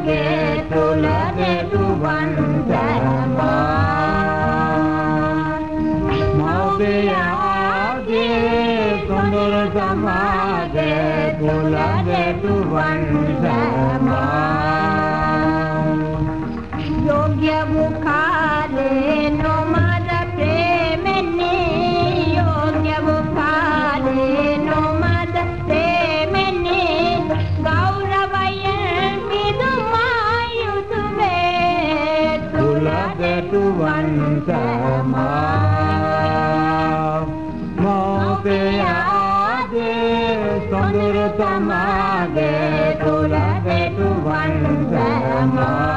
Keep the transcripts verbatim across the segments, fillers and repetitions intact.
තමාගේ තුල දෙතුවන් සෑමා මෞපියාගේ සොඳුරු තමාගේ තුල දෙතුවන් සෑමා යෝග්‍ය මුඛාලේ නොමද ප්‍රේමනේ යෝග්‍ය මුඛාලේ නොමද ප්‍රේමනේ ගෞරවයෙන් මිදුමා යුතුවේ තුල දෙතුවන් සෑමා මෞපියාගේ සොඳුරු තමාගේ තුල දෙතුවන් සෑමා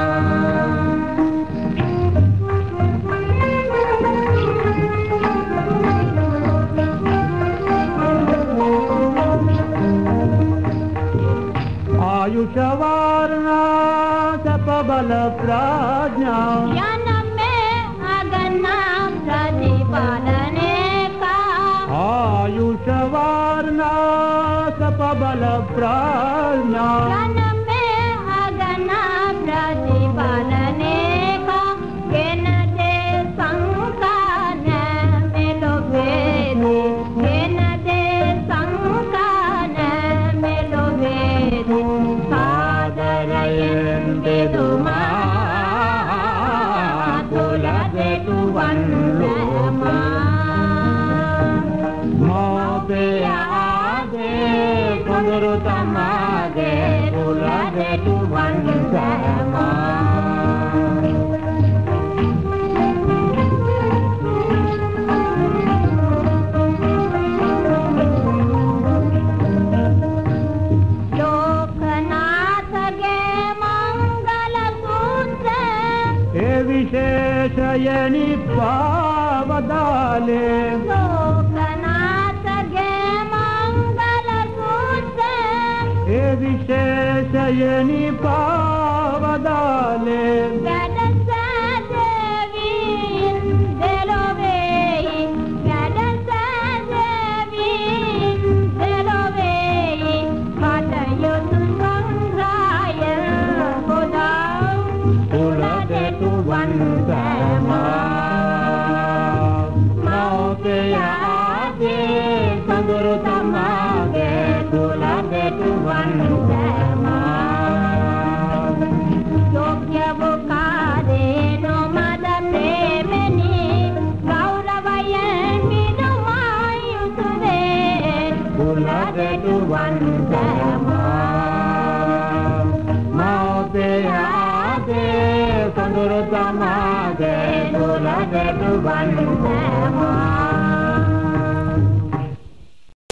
आयुष वारणा सप बल प्राज्ञा जन्म में अगना प्रतिपालने का आयुष वारणा सप बल प्राज्ञा जन्म में अगना प्रतिपालने का केन दे संकान मेलो भेदे केन दे संकान मेलो भेदे सादरयन बेदुमा तुल देतुवन मौपියාගේ සොඳුරු තමාගේ තුල දෙතුවන් සෑමා विशेषयनि पावदाले लोकनाथगे मंगल सूत्र हे विशेषयनि पावदाले मौपියාගේ සොඳුරු තමාගේ තුල දෙතුවන් සෑමා යෝග්‍ය මුඛාලේ නොමද ප්‍රේමනේ ගෞරවයෙන් මිදුමා යුතුවේ තුල දෙතුවන් සෑමා මෞපියාගේ සොඳුරු තමාගේ තුල දෙතුවන් සෑමා